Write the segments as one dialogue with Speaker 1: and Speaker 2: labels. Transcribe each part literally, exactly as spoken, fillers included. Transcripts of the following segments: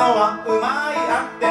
Speaker 1: はうまいあって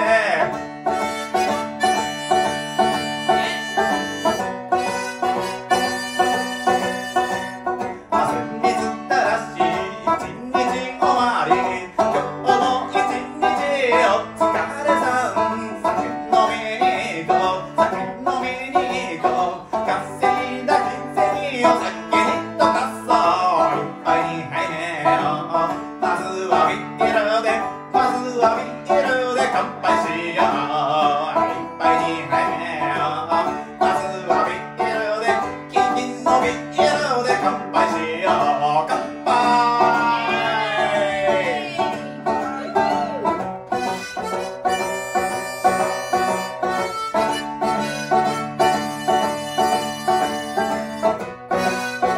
Speaker 1: 先日たらし一日終わり今日も一日お疲れさん酒飲みに行こう酒飲みに行こう稼いだ金銭を酒に溶かそう一杯に杯目をまずはビールでまずはビールで乾杯しよう一杯に杯目をまずはビールでキンキンのビールで乾杯しよう乾杯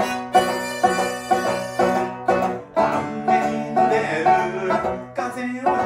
Speaker 1: 雨に濡れる風を